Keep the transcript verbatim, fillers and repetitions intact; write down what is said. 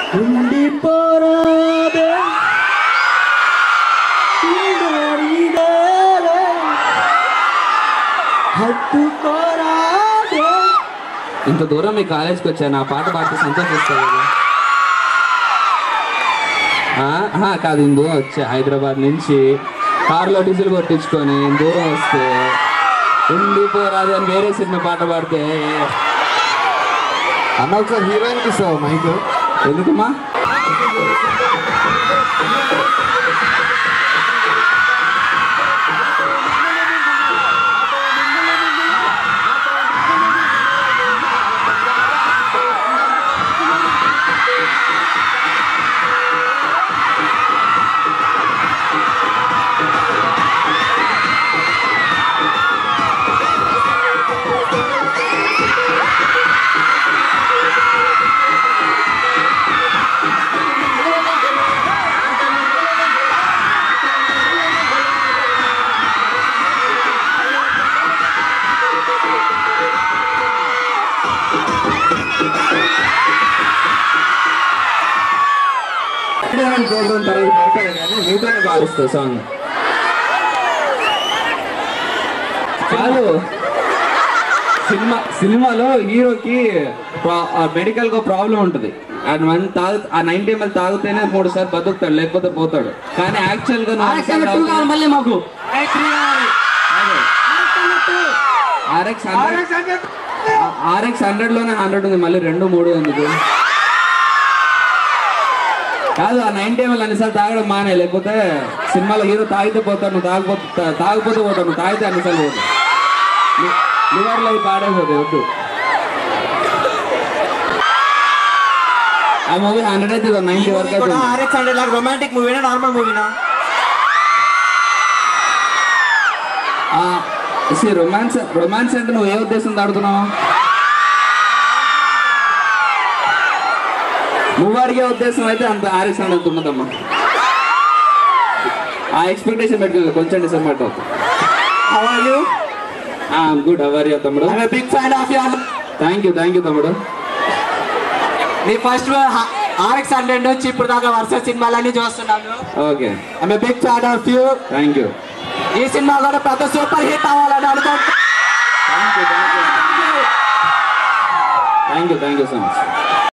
ఉండిపోరాదే హత్తుకోరాదే. ఇంత దూరం మీ కాలేజ్కి వచ్చాను, ఆ పాట పాడితే సంతోషిస్తాను కదా. కాదు, ఇందు వచ్చా హైదరాబాద్ నుంచి కారులో డీజిల్ కొట్టించుకొని దూరం వస్తే ఉండిపోరాదు అని వేరే సినిమా పాట పాడితే అన్న ఒకసారి హీరోయిన్కి ఇస్తావు మైక్? ఎందుకమ్మా? ప్రోగ్రామ్ తర్వాత పెడతాడు కానీ మీతోనే పాడుస్తావు సాంగ్. కాదు, సినిమా సినిమాలో హీరోకి మెడికల్ గా ప్రాబ్లం ఉంటుంది. అండ్ వన్ తాగు ఆ నైన్టీ ఎంఎల్ తాగితేనే మూడు సార్లు బతుకుతాడు, లేకపోతే పోతాడు. కానీ యాక్చువల్ గా మాకు ఆర్ఎక్స్ హండ్రెడ్ ఆర్ఎక్స్ హండ్రెడ్ లోనే హండ్రెడ్ ఉంది, మళ్ళీ రెండు మూడు ఎందుకు? కాదు, ఆ నైన్టీ ఎంఎల్ అన్నిసార్లు తాగడం మానే, లేకపోతే సినిమాలో హీరో తాగితే పోతాడు, నువ్వు తాగిపోతే తాగిపోతే పోతాడు, నువ్వు తాగితే అన్నిసార్లు పోతావు. లివర్లో అవి పాడైపోతాయి, వద్దు. ఆ మూవీ హండ్రెడ్ అయితే నైన్టీ వరకు అయితే రొమాంటిక్ మూవీనా నార్మల్ మూవీనా? రొమాన్స్ రొమాన్స్ అంటే నువ్వు ఏ ఉద్దేశం తాడుతున్నావు? నువ్వు అడిగే ఉద్దేశం అయితే అంత ఆర్ఎక్స్ హండ్రెడ్ ఉన్నదమ్మా. ఆ ఎక్స్పెక్టేషన్ పెట్టుకో, కొంచెం డిసప్పాయింట్ అవుతుంది. గుడ్, హౌ ఆర్ యు తమ్ముడు? Big fan of you. Thank you thank you తమ్ముడు. నీ ఫస్ట్ ఆర్ఎక్స్ హండ్రెడ్ నుంచి ఇప్పుడు దాకా వరుస సినిమాలన్నీ చూస్తున్నాను. Okay, I'm a big fan of you. Thank you. ఈ సినిమా కూడా పెద్ద సూపర్ హిట్ అవ్వాలని అనుకుంటున్నాను. Thank you thank you thank you thank you so much.